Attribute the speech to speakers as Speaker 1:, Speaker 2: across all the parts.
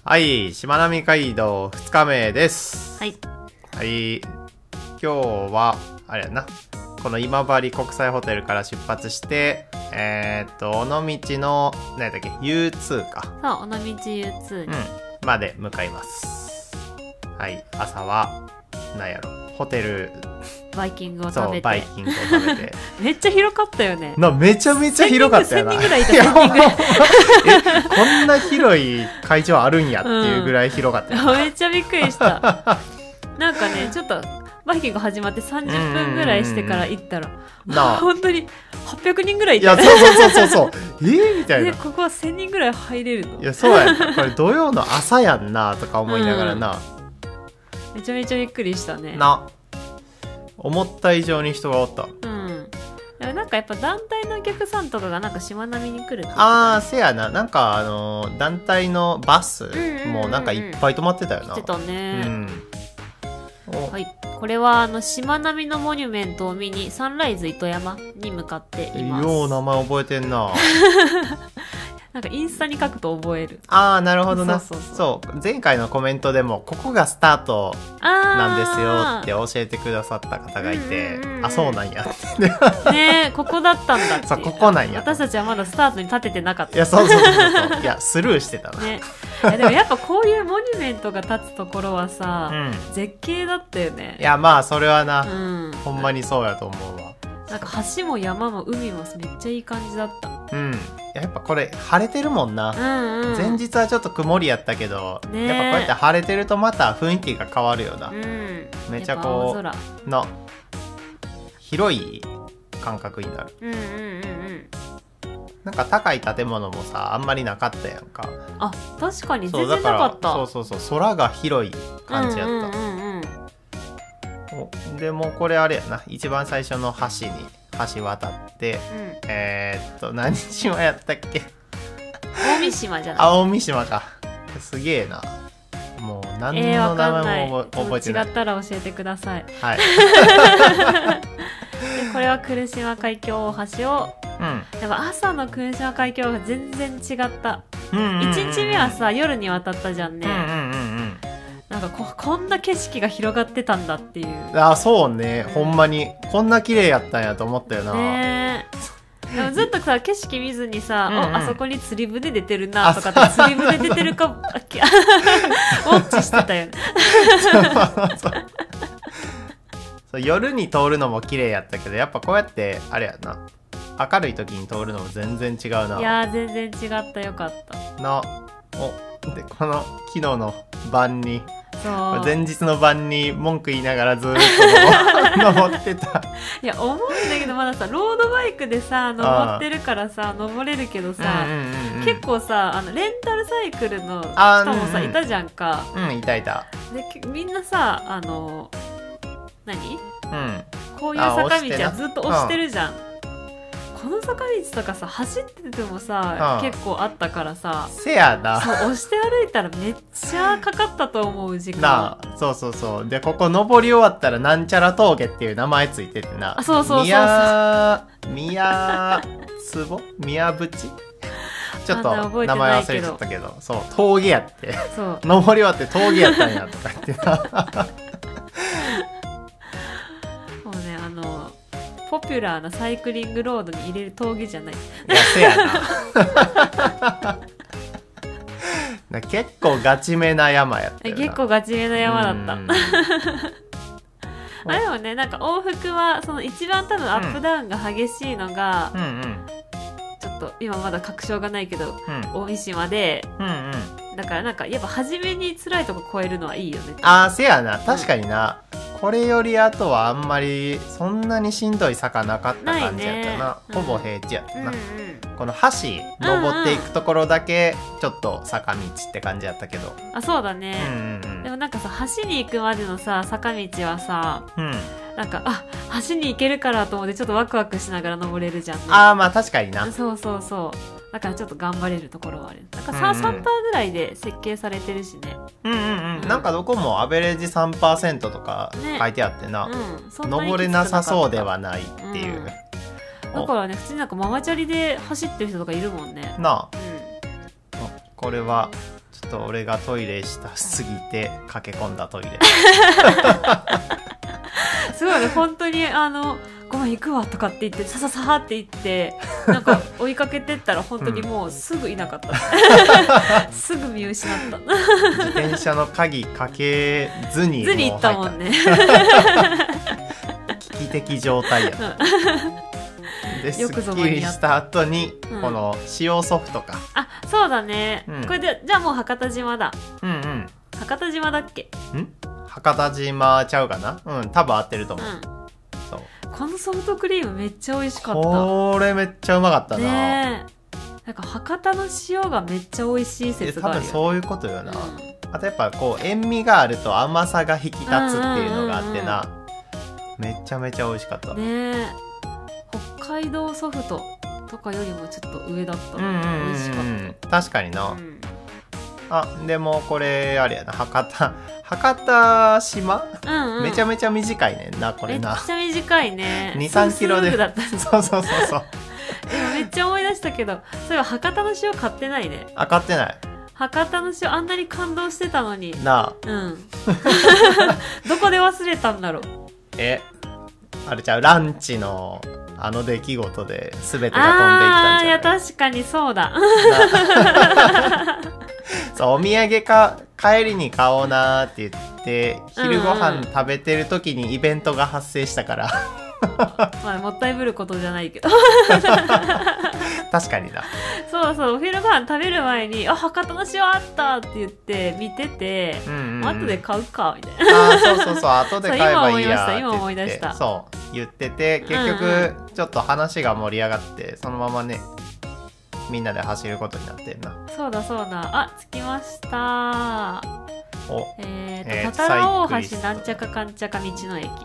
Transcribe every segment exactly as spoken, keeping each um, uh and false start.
Speaker 1: はい、しまなみ海道ふつかめです。
Speaker 2: はい。
Speaker 1: はい、今日は、あれやな、この今治国際ホテルから出発して、えー、っと、尾道の、何だっけ、ユーツー か。
Speaker 2: そう、尾道 ユーツー に、
Speaker 1: うん、まで向かいます。はい、朝は、なんやろ、ホテル、
Speaker 2: バイキングを食べて。
Speaker 1: そう、バイキングを食べて。
Speaker 2: めっちゃ広かったよね。
Speaker 1: な、めちゃめちゃ広かったよな。
Speaker 2: せんにんぐらいいた、せんにんぐらい。
Speaker 1: え、こんな広い会場あるんやっていうぐらい広かったよな。
Speaker 2: うん、めっちゃびっくりした。なんかね、ちょっと、バイキング始まってさんじゅっぷんぐらいしてから行ったら、なあ、本当にはっぴゃくにんぐらいいた。
Speaker 1: いや、そうそうそうそうそう。えー、みたいな。
Speaker 2: で、ここはせんにんぐらい入れるの？
Speaker 1: いや、そうやな。これ土曜の朝やんなとか思いながらな。
Speaker 2: うん、めちゃめちゃびっくりしたね。
Speaker 1: な。思った以上に人がおった。
Speaker 2: うん。でもなんかやっぱ団体のお客さんとかがなんかしまなみに来るって言ってたね。
Speaker 1: あー、せやな。なんかあのー、団体のバスもなんかいっぱい止まってたよな。
Speaker 2: 来てたね。
Speaker 1: うん。
Speaker 2: はい、これはあのしまなみのモニュメントを見にサンライズ糸山に向かっています。
Speaker 1: よう名前覚えてんな。
Speaker 2: なんかインスタに書くと覚える。
Speaker 1: ああ、なるほどな。
Speaker 2: そうそうそう。
Speaker 1: そう、前回のコメントでもここがスタートなんですよって教えてくださった方がいて、うんうんうん、あ、そうなんやって
Speaker 2: ねえ、ここだったんだって。
Speaker 1: そう、ここなんや。
Speaker 2: 私たちはまだスタートに立ててなかった。
Speaker 1: いや、そうそうそうそう。いや、スルーしてたな。
Speaker 2: ね。いやでもやっぱこういうモニュメントが立つところはさ、うん、絶景だったよね。
Speaker 1: いや、まあそれはな、うん、ほんまにそうやと思うわ。
Speaker 2: なんか橋も山も海もめっちゃいい感じだった。
Speaker 1: うん。やっぱこれ晴れてるもんな。うんうん、前日はちょっと曇りやったけど、ね、やっぱこうやって晴れてるとまた雰囲気が変わるよな。うん、めちゃこうな広い感覚になる。うんうんうんうん。なんか高い建物もさあんまりなかったやんか。
Speaker 2: あ、確かに全然なかった。
Speaker 1: そうそうそうそう、空が広い感じやった。うんうんうんうん、でもこれあれやな、一番最初の橋に橋渡って、うん、えー、っと何島やったっけ？
Speaker 2: 大三島じゃない？
Speaker 1: あ、大三島か。すげえな。もう何の名前も覚えてない。
Speaker 2: 違ったら教えてください。
Speaker 1: はい。
Speaker 2: でこれは来島海峡大橋を、うん、やっぱ朝の来島海峡が全然違った。うんうんうん、いちにちめはさ夜に渡ったじゃんね。うんうんうんうん、なんか こ, こんな景色が広がってたんだっていう。
Speaker 1: あ、そうね、ほんまにこんな綺麗やったんやと思ったよな。ね
Speaker 2: でもずっとさ景色見ずにさ、うんうん、あそこに釣り船出てるなとかって釣り船出てるかウォッチしてたよね。
Speaker 1: そうそう、夜に通るのも綺麗やったけど、やっぱこうやってあれやな、明るい時に通るのも全然違うな。
Speaker 2: いやー全然違った、よかった
Speaker 1: な。おでこの昨日の晩に、そう前日の晩に文句言いながらずーっと登ってた。
Speaker 2: いや思うんだけど、まださロードバイクでさ登ってるからさ登れるけどさ、うんうんうん、結構さあのレンタルサイクルの人もさ、うんうん、いたじゃんか。
Speaker 1: うん、いたいた。
Speaker 2: でみんなさあの何、うん、こういう坂道はずっと押してるじゃん。この坂道とかさ走っててもさ、うん、結構あったからさ、
Speaker 1: せやな、
Speaker 2: そう押して歩いたらめっちゃかかったと思う時間
Speaker 1: なあ。そうそうそう。でここ登り終わったらなんちゃら峠っていう名前ついててな。
Speaker 2: あ、そうそうそうそう、
Speaker 1: 宮宮つぼ宮淵ちょっと名前忘れちゃったけど、そう峠やって、そう登り終わって峠やったんやとか言ってな。
Speaker 2: もうね、あのポピュラーなサイクリングロードに入れる峠じゃない。い
Speaker 1: や、せやな。な結構ガチめな山やったよな。
Speaker 2: 結構ガチめな山だった。あ、でもね、なんか往復はその一番多分アップダウンが激しいのが、うんうんうん、ちょっと今まだ確証がないけど、うん、大三島で、うんうん、だからなんかやっぱ初めに辛いとこ越えるのはいいよね。
Speaker 1: あー、せやな、確かにな。うん、これよりあとはあんまりそんなにしんどい坂なかった感じやったな、ね、ほぼ平地やったな、うんうん、この橋登っていくところだけちょっと坂道って感じやったけど、
Speaker 2: あ、そうだね、うんうんうん、でもなんかさ橋に行くまでのさ坂道はさ、うん、なんかあ橋に行けるからと思ってちょっとワクワクしながら登れるじゃんね。
Speaker 1: あー、まあ確かにな。
Speaker 2: そうそうそう、だからちょっと頑張れるところはある。なんか さん,、うんうん、さんパーセントぐらいで設計されてるしね。うんうんうん、うん、なんかどこもアベレージ さんパーセント とか書いてあってな、ね、うん、登れなさそうではないっていう、うん、 だからね普通になんかママチャリで走ってる人とかいるもんね。
Speaker 1: なあ、うん、これはちょと俺がトイレしたすぎて駆け込んだトイレ
Speaker 2: すごいね、本当にあのごめん行くわとかって言ってさささって言ってなんか追いかけてったら本当にもうすぐいなかった、うん、すぐ見失った
Speaker 1: 自転車の鍵かけずに
Speaker 2: ずに行ったもんね
Speaker 1: 危機的状態や、うん、ですっきりした後に、うん、この塩ソフトか、
Speaker 2: あそうだね、うん、これでじゃあもう博多島だ。
Speaker 1: うんうん、
Speaker 2: 博多島だっけ？
Speaker 1: ん博多島ちゃうかな、うん多分合ってると思う、うん、そう
Speaker 2: このソフトクリームめっちゃ美味しかった。
Speaker 1: これめっちゃうまかったな、
Speaker 2: ね、なんか博多の塩がめっちゃ美味しい説があるよ、ね、
Speaker 1: 多分そういうことよな、うん、あとやっぱこう塩味があると甘さが引き立つっていうのがあってな、うんうんうん、めちゃめちゃ美味しかった
Speaker 2: ね。北海道ソフトとかよりもちょっと上だった、うんうんうん、美味しかった。
Speaker 1: 確かにな、うん、あでもこれあれやな、博多博多島、うんうん、めちゃめちゃ短いねんなこれな。
Speaker 2: めっちゃ短いね。
Speaker 1: にさんキロで
Speaker 2: だった
Speaker 1: そうそうそうそう
Speaker 2: 今めっちゃ思い出したけど、そういえば博多の塩買ってないね。
Speaker 1: あ買ってない。
Speaker 2: 博多の塩あんなに感動してたのに
Speaker 1: なあ、
Speaker 2: うんどこで忘れたんだろう。
Speaker 1: えあれちゃう、ランチのあの出来事で全てが飛んでいったんじゃない？
Speaker 2: あーいや確かにそうだ
Speaker 1: そうお土産か帰りに買おうなーって言って昼ご飯食べてる時にイベントが発生したから、
Speaker 2: うんうん、まあもったいぶることじゃないけど
Speaker 1: 確かにな。
Speaker 2: そうそうお昼ご飯食べる前にあ博多の塩あったって言って見てて、うんうんうん、後で買うかみたいな。
Speaker 1: あそうそうそう後で買えばいいやって言って
Speaker 2: 今思い出した。
Speaker 1: そう言ってて結局ちょっと話が盛り上がってそのままねみんなで走ることになってんな。
Speaker 2: そうだそうだ、あ着きました。
Speaker 1: お
Speaker 2: えーと、えー、多々良大橋なんちゃかかんちゃか道の駅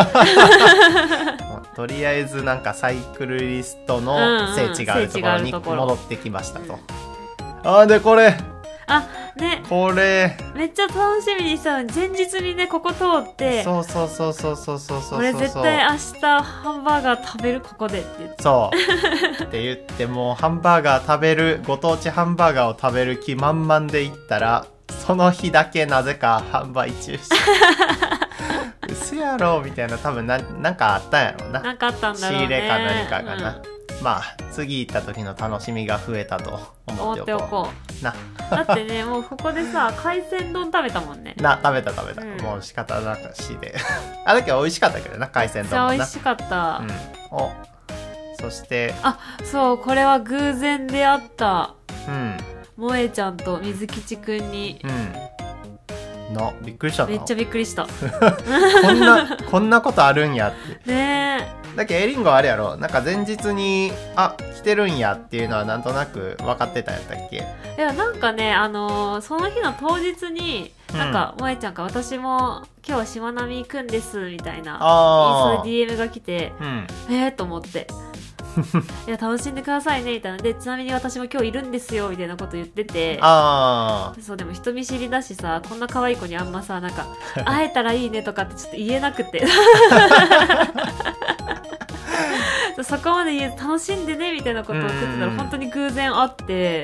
Speaker 1: とりあえずなんかサイクルリストの聖地があるところに戻ってきましたと、うんうん、あでこれ
Speaker 2: あね
Speaker 1: これ
Speaker 2: めっちゃ楽しみにしたのに前日にねここ通って
Speaker 1: そうそうそうそうそうそうそう
Speaker 2: これ絶対明日ハンバーガー食べるここでって言って
Speaker 1: そうって言ってもうハンバーガー食べるご当地ハンバーガーを食べる気満々で行ったらその日だけなぜか販売中止嘘やろみたいな多分ななんかあったんやろうな。
Speaker 2: なんかあったんだろうね。
Speaker 1: 仕入れか何かがな、うん、まあ次行った時の楽しみが増えたと思っておこう。思っておこう
Speaker 2: なだってねもうここでさ海鮮丼食べたもんね。
Speaker 1: な食べた食べた、うん、もう仕方なしであだけど美味しかったけどな海鮮丼もな。
Speaker 2: めっちゃ美味しかった、
Speaker 1: うん、おそして
Speaker 2: あそうこれは偶然出会った
Speaker 1: うん
Speaker 2: 萌えちゃんと水吉くんに、
Speaker 1: うん、なびっくりしたな。
Speaker 2: めっちゃびっくりした
Speaker 1: こんなこんなことあるんやって
Speaker 2: ね
Speaker 1: え。だけどエリンゴあれやろなんか前日にあ来てるんやっていうのはなんとなく分かってたんやったっけ？
Speaker 2: いやなんかねあのー、その日の当日になんか、うん、萌えちゃんか私も今日はしまなみ行くんですみたいなインスタで ディーエム が来て、うん、えーと思っていや楽しんでくださいねみたいなでちなみに私も今日いるんですよみたいなこと言ってて
Speaker 1: あ
Speaker 2: そうでも人見知りだしさこんな可愛い子にあんまさなんか会えたらいいねとかってちょっと言えなくてそこまで言え楽しんでねみたいなことを言ってたら本当に偶然会って、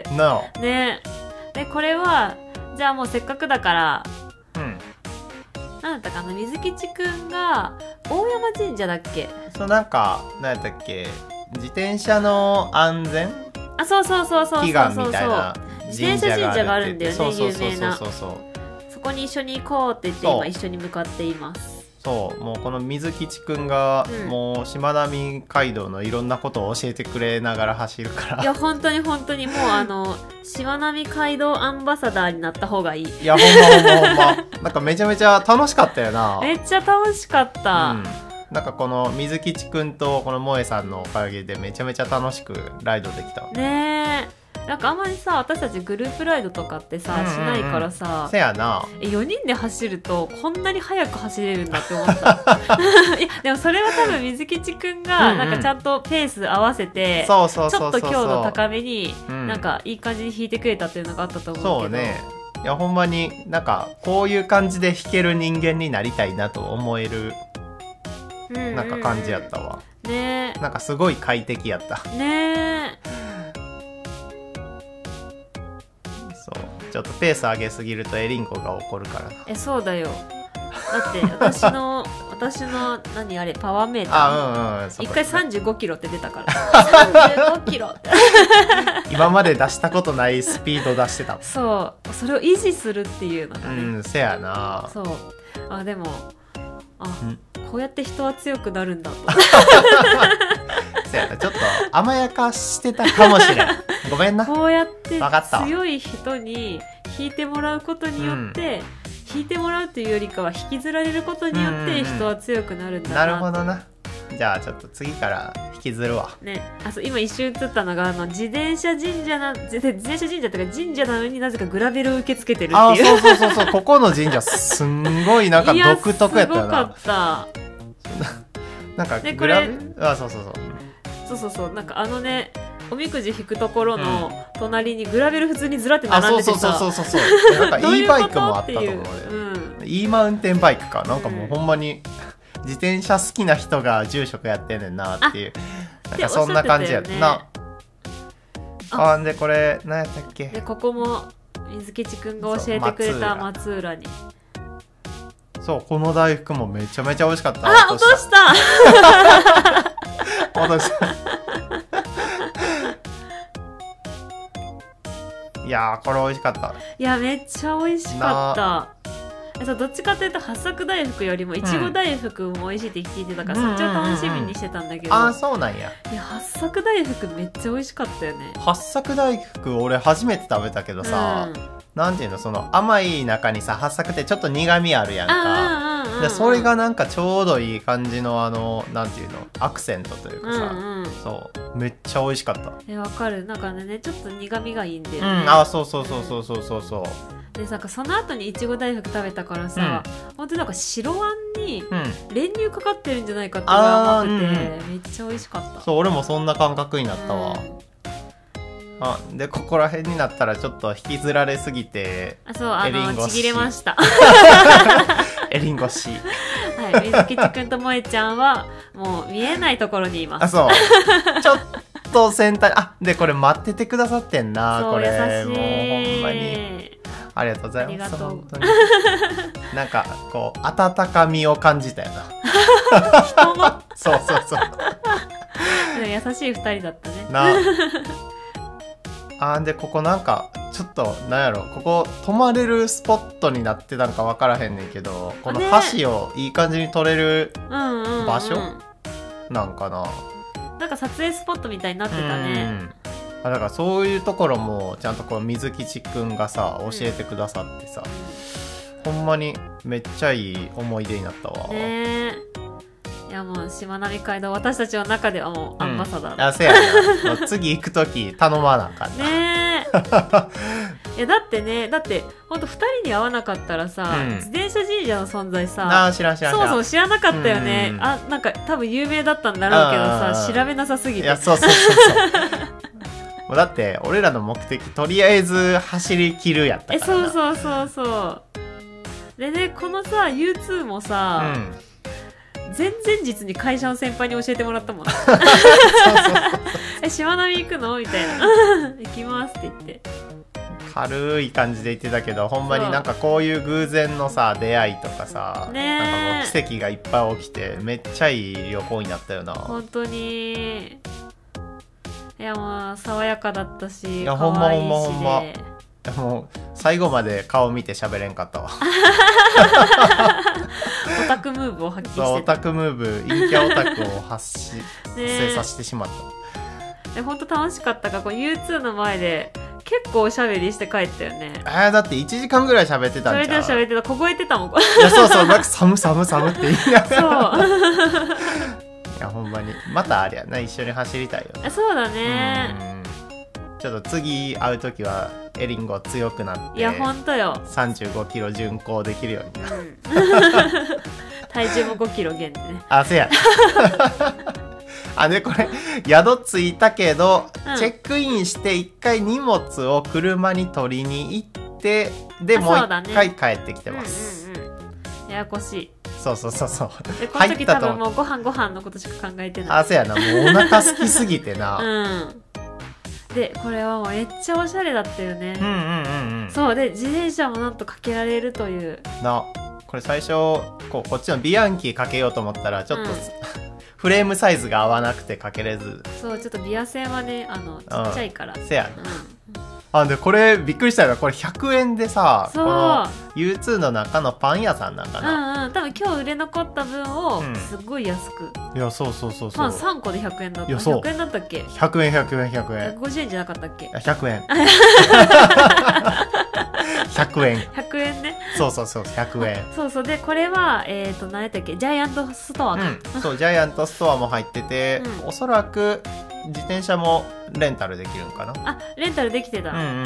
Speaker 1: no.
Speaker 2: ねでこれはじゃあもうせっかくだから、うん、なんだったかな水吉くんが大山神社だっけ？
Speaker 1: そうなんかなんだっけ自転車の安全
Speaker 2: あそうそうそうそうそう
Speaker 1: 祈願みたいな
Speaker 2: 自転車神社があるんだよね
Speaker 1: そうそう
Speaker 2: 有名な。
Speaker 1: そうそうそう
Speaker 2: そこに一緒に行こうって言って今一緒に向かっています。
Speaker 1: そうもうこの水吉くんが、うん、もうしまなみ海道のいろんなことを教えてくれながら走るから
Speaker 2: いや本当に本当にもうあのしまなみ海道アンバサダーになった方がいい。
Speaker 1: いやほんまほんまほんまなんかめちゃめちゃ楽しかったよな。
Speaker 2: めっちゃ楽しかった、
Speaker 1: うんなんかこの水吉くんとこの萌えさんのおかげでめちゃめちゃ楽しくライドできた
Speaker 2: ねえ。なんかあんまりさ私たちグループライドとかってさ、うんうんうん、しないからさ
Speaker 1: せやな
Speaker 2: よにんで走るとこんなに速く走れるんだって思ったいやでもそれは多分水吉くんがなんかちゃんとペース合わせてちょっと強度高めになんかいい感じに弾いてくれたっていうのがあったと思うけど、
Speaker 1: そうねいやほんまになんかこういう感じで弾ける人間になりたいなと思えるなんか感じやったわ、
Speaker 2: うんうん、ね
Speaker 1: なんかすごい快適やった
Speaker 2: ね
Speaker 1: そうちょっとペース上げすぎるとエリンコが怒るからな。
Speaker 2: え、そうだよ。だって私の私の何あれパワーメーター、
Speaker 1: あ、うんうん、
Speaker 2: 一回さんじゅうごキロって出たからさんじゅうごキロって
Speaker 1: 今まで出したことないスピード出してたもん。
Speaker 2: そうそれを維持するっていうのがね、
Speaker 1: うん、せやな。
Speaker 2: そうあでもあこうやって人は強くなるんだと
Speaker 1: せやな、ちょっと甘やかしてたかもしれん。ごめんな。
Speaker 2: こうやって強い人に引いてもらうことによって、うん、引いてもらうというよりかは引きずられることによって人は強くなるんだな、
Speaker 1: なるほどな。じゃあちょっと次から引きずるわ。
Speaker 2: ね、あそう今一瞬映ったのがあの自転車神社な自転車神社っていうか神社なのになぜかグラベルを受け付けてるっていう。
Speaker 1: あ、そうそうそうそうここの神社すんごいなんか独特やったよな。
Speaker 2: いやすごかった
Speaker 1: なんかグラベル、あ、そうそうそう
Speaker 2: そうそうそうなんかあのねおみくじ引くところの隣にグラベル普通にずらって並んでてさ、
Speaker 1: あ、そうそうそうそうそうなんか E バイクもあったと思うよ、うん、E マウンテンバイクかなんかもうほんまに自転車好きな人が住職やってんねんなっていう、なんかそんな感じやったな。あんでこれ何やったっけ。
Speaker 2: でここも水吉くんが教えてくれた松浦に。
Speaker 1: そうこの大福もめちゃめちゃ美味しかった。
Speaker 2: あ、落とした
Speaker 1: 落としたいやーこれ美味しかった。
Speaker 2: いやめっちゃ美味しかった。そうどっちかというと八朔大福よりもいちご大福も美味しいって聞いてたから、うん、そっちを楽しみにしてたんだけど、
Speaker 1: ああそうなんや。
Speaker 2: いや八朔大福めっちゃ美味しかったよね。
Speaker 1: 八朔大福俺初めて食べたけどさ、うん、なんていうのその甘い中にさ八朔ってちょっと苦味あるやんか。でそれがなんかちょうどいい感じのあのなんていうのアクセントというかさ、うんうん、そうめっちゃ美味しかった。
Speaker 2: えわかる。なんかねちょっと苦味がいいんだよね、
Speaker 1: うん、あそうそうそうそうそうそうそう
Speaker 2: でなんかその後にいちご大福食べたからさ、うん、本当になんか白あんに練乳かかってるんじゃないかって思ってて、うん、めっちゃ美味しかった。
Speaker 1: そう俺もそんな感覚になったわ、うん、あでここら辺になったらちょっと引きずられすぎて
Speaker 2: あそうあのちぎれました
Speaker 1: エリンゴし
Speaker 2: はい水吉くんと萌えちゃんはもう見えないところにいます。
Speaker 1: あそうちょっと先端あでこれ待っててくださってんな。これ
Speaker 2: 優しい
Speaker 1: もうほんまにありがとうございます。本当になんかこう温かみを感じたよな
Speaker 2: 人の
Speaker 1: そうそうそう
Speaker 2: 優しいふたりだったね
Speaker 1: なあでここなんかちょっとなんやろここ泊まれるスポットになってたんか分からへんねんけどこの橋をいい感じに撮れる場所なんかな。
Speaker 2: なんか撮影スポットみたいになってたね。うん
Speaker 1: あだからそういうところもちゃんとこう水吉くんがさ教えてくださってさ、うん、ほんまにめっちゃいい思い出になったわ。
Speaker 2: ねいやもうしまなみ海道私たちの中ではもうアンバサダー、
Speaker 1: うん、あせやな次行く時頼まなあかんな
Speaker 2: ねいやだってねだってほんとふたりに会わなかったらさ、うん、自転車神社の存在さ
Speaker 1: あ知らん知らん
Speaker 2: そうそう知らなかったよね、うん、あなんか多分有名だったんだろうけどさ調べなさすぎて。
Speaker 1: いやそうそうそうそうだって俺らの目的とりあえず走り切るやったからな。
Speaker 2: えそうそうそうそうでねこのさ ユーツー もさ、うん前々日に会社の先輩に教えてもらったもんそうそうそうえしまなみ行くのみたいな行きますって言って
Speaker 1: 軽い感じで言ってたけどほんまになんかこういう偶然のさ出会いとかさ、ね、なんかもう奇跡がいっぱい起きてめっちゃいい旅行になったよな。
Speaker 2: 本当にいやもう爽やかだったし
Speaker 1: いやほんまほんまほんまもう最後まで顔見て喋れんかったわ
Speaker 2: オタクムーブを発揮してた。
Speaker 1: そうオタクムーブ陰キャオタクを発し生させてしまった
Speaker 2: で本当楽しかったからこう ユーツー の前で結構おしゃべりして帰ったよね。
Speaker 1: えー、だっていちじかんぐらい喋ってたんじゃん。
Speaker 2: 喋ってた喋ってた凍えてたもんい
Speaker 1: やそうそうなんか寒寒寒って言いながら
Speaker 2: そう
Speaker 1: いやほんまにまたあれやな一緒に走りたいよね。
Speaker 2: そうだね
Speaker 1: ちょっと次会うときはエリンゴ強くなって
Speaker 2: いやほんとよ
Speaker 1: さんじゅうごキロ巡航できるようになる、うん、
Speaker 2: 体重もごキロ減でね
Speaker 1: あせやあでこれ宿着いたけど、うん、チェックインして一回荷物を車に取りに行ってでもう一回帰ってきてます、
Speaker 2: ねうんうんうん、ややこしい。
Speaker 1: そうそうそうそう
Speaker 2: でこの時多分もうご飯ご飯のことしか考えてない。
Speaker 1: あせやなもうお腹空きすぎてな、
Speaker 2: うんでこれはめっちゃおしゃれだったよね。
Speaker 1: うんうんうんうん。
Speaker 2: そうで自転車もなんとかけられるという
Speaker 1: な。これ最初こうこっちのビアンキかけようと思ったらちょっと、うん、フレームサイズが合わなくてかけれず。
Speaker 2: そうちょっとビア製はねあのちっちゃいから、
Speaker 1: うん、せやな、うん、あでこれびっくりしたのがこれひゃくえんでさ、この ユーツー の中のパン屋さんなんかな。
Speaker 2: うんうん、多分今日売れ残った分をすごい安く、
Speaker 1: うん、いやそうそうそうそう、
Speaker 2: パンさんこでひゃくえんだった。
Speaker 1: いやそう
Speaker 2: ひゃくえんだったっけ。
Speaker 1: ひゃくえんひゃくえんひゃくえん
Speaker 2: ひゃくごじゅうえんじゃなかったっけ。
Speaker 1: ひゃくえんひゃくえんひ
Speaker 2: ゃくえんね。
Speaker 1: そうそうそうひゃくえん
Speaker 2: そうそうでこれはえっ、ー、と何やったっけ、ジャイアントストアか、
Speaker 1: うん、そうジャイアントストアも入ってて、うん、おそらく自転車もレンタルできるんかな。
Speaker 2: あレンタルできてた。
Speaker 1: うんうんうん、はい 、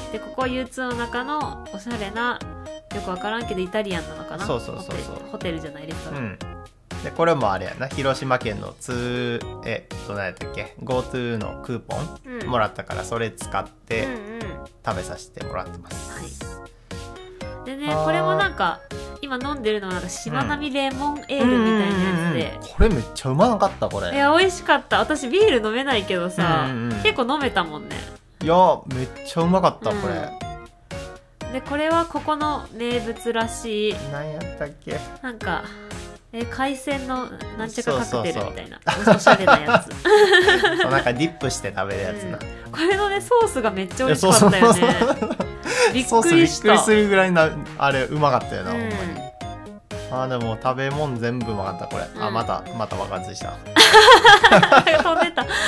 Speaker 2: でここは ユーツー の中のおしゃれなよくわからんけどイタリアンなのかな。
Speaker 1: そうそうそうそう
Speaker 2: ホテルじゃないレストラン、うん、
Speaker 1: でこれもあれやな、広島県のツーえっと何やったっけ GoTo のクーポンもらったから、それ使って食べさせてもらってます、
Speaker 2: うんうん、はい、でねこれもなんか今飲んでるのはなんかしまなみレモンエールみたいなやつで、
Speaker 1: これめっちゃうまなかったこれ。
Speaker 2: いや美味しかった。私ビール飲めないけどさ、うんうん、結構飲めたもんね。
Speaker 1: いやめっちゃうまかった、うん、これ
Speaker 2: でこれはここの名物らしい。
Speaker 1: 何やったっけ、
Speaker 2: なんかえ海鮮のなんちゃかカクテルみたいなおしゃれなやつ
Speaker 1: そうなんかディップして食べるやつな、
Speaker 2: うん、これのねソースがめっちゃ美味しかったよね。びっくりした。ソースびっくりする
Speaker 1: ぐらいなあれうまかったよな、うん、ほんまに。あでも食べ物全部うまかったこれ、うん、あまたまた爆発した
Speaker 2: 飛んでた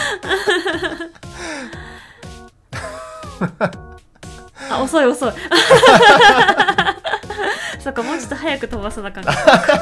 Speaker 2: あ遅い遅いそっかもうちょっと早く飛ばさなかったい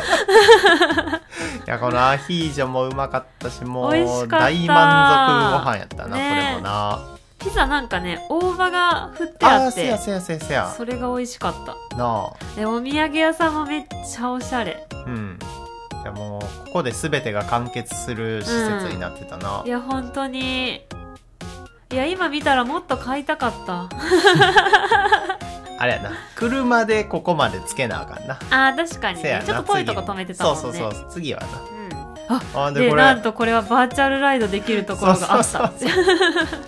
Speaker 1: やこのアヒージョもうまかったし、もう大満足ご飯やったな、ね、これもな。
Speaker 2: ピザなんかね大葉が振ってあって、
Speaker 1: あせやせやせやせや、
Speaker 2: それが美味しかった
Speaker 1: なあ。
Speaker 2: でお土産屋さんもめっちゃおしゃれ。
Speaker 1: うん、いやもうここで全てが完結する施設になってたな、
Speaker 2: うん、いや本当にいや今見たらもっと買いたかった
Speaker 1: あれやな、車でここまでつけなあかんな。
Speaker 2: あー確かにね、ちょっと遠いとこ止めてたもんね。
Speaker 1: そうそうそう次はな、
Speaker 2: うん、あで、でなんとこれはバーチャルライドできるところがあった。そうそうそう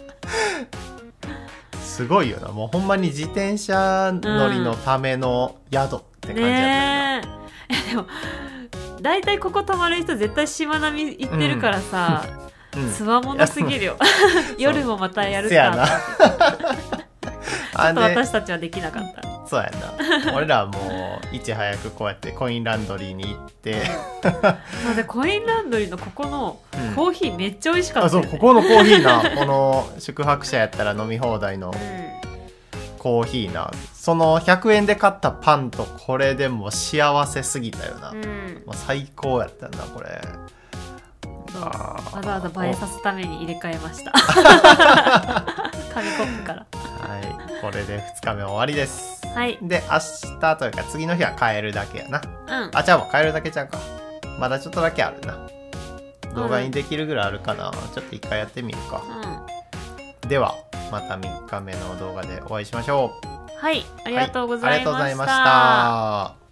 Speaker 1: すごいよな、もうほんまに自転車乗りのための宿って感じやったよな、うんね、
Speaker 2: でも大体ここ泊まる人絶対しまなみ行ってるからさ、つわものすぎるよ夜もまたやるかちょっと私たちはできなかった。
Speaker 1: そうやな俺らはもういち早くこうやってコインランドリーに行って
Speaker 2: そうでコインランドリーのここのコーヒーめっちゃ美味しかった、ね、
Speaker 1: うん、あそうここのコーヒーなこの宿泊者やったら飲み放題のコーヒーな、そのひゃくえんで買ったパンとこれでもう幸せすぎたよな、うん、もう最高やったなこれ。
Speaker 2: わざわざ映えさすために入れ替えました紙コップから。
Speaker 1: はい、これでふつかめ終わりです。
Speaker 2: はい。
Speaker 1: で明日というか次の日は帰るだけやな。
Speaker 2: うん。
Speaker 1: あじゃあもう帰るだけちゃうか。まだちょっとだけあるな。動画にできるぐらいあるかな。うん、ちょっと一回やってみるか。うん。ではまたみっかめの動画でお会いしましょう。
Speaker 2: はい、ありがとうございました。
Speaker 1: はい、ありがとうございました。